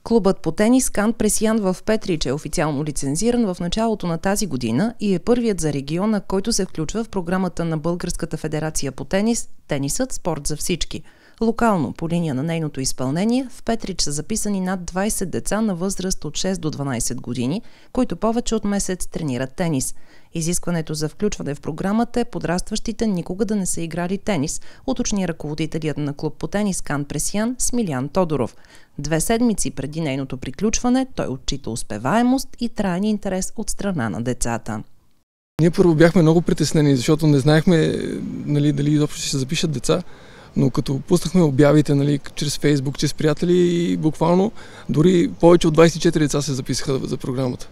Клубът по тенис Кан Пресиян в Петрич е официално лицензиран в началото на тази година и е първият за региона, който се включва в програмата на Българската федерация по тенис «Тенисът – спорт за всички». Локално, по линия на нейното изпълнение, в Петрич са записани над 20 деца на възраст от 6 до 12 години, които повече от месец тренират тенис. Изискването за включване в програмата е подрастващите никога да не са играли тенис, уточни ръководителят на клуб по тенис Кан Пресиян Смилян Тодоров. 2 седмици преди нейното приключване той отчита успеваемост и траен интерес от страна на децата. Ние първо бяхме много притеснени, защото не знаехме дали изобщо ще се запишат деца. Но като пуснахме обявите чрез Фейсбук, чрез приятели и буквално дори повече от 24 деца се записаха за програмата.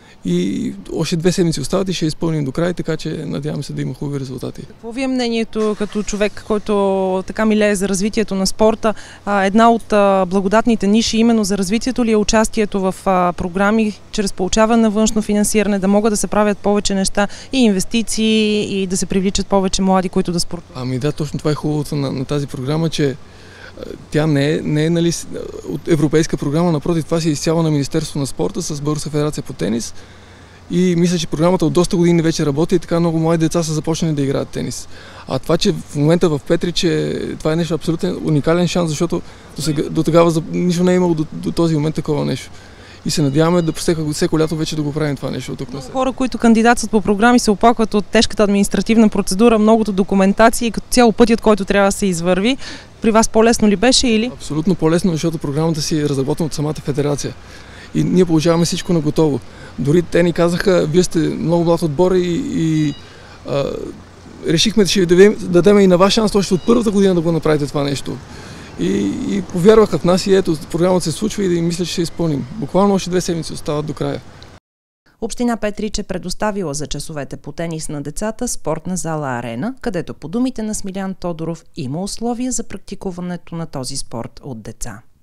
И още 2 седмици остават и ще изпълним до край, така че надявам се да има хубави резултати. Какво ви е мнението като човек, който така милее за развитието на спорта? Една от благодатните ниши именно за развитието ли е участието в програми, чрез получаване на външно финансиране, да могат да се правят повече неща и инвестиции и да се привличат повече млади, които да спортуват? Да, точно това е хубавото на тази програма, че тя не е от европейска програма, напротив, това си е изцяло на Министерството на спорта с Българска федерация по тенис. И мисля, че програмата от доста години вече работи и така много млади деца са започнали да играят тенис. А това, че в момента в Петрич това е нещо абсолютно уникален шанс, защото до тогава нищо не е имало до този момент такова нещо. И се надяваме да всеко лято вече да го правим това нещо от тук на след. Хора, които кандидатстват по програми, се оплакват от тежката административна процедура, многото документации и като цяло пътят, който трябва да се извърви. При вас по-лесно ли беше или? Абсолютно по-лесно, защото програмата си е разработена от самата федерация. И ние получаваме всичко на готово. Дори те ни казаха, вие сте много млад отбор и решихме да ще ви дадем и на ваш шанс още от първата година да го направите това нещо. И повярваха в нас и ето, програмата се случва и мисля, че ще изпълним. Буквално още 2 седмици остават до края. Община Петрич е предоставила за часовете по тенис на децата спортна зала Арена, където по думите на Смилян Тодоров има условия за практикуването на този спорт от деца.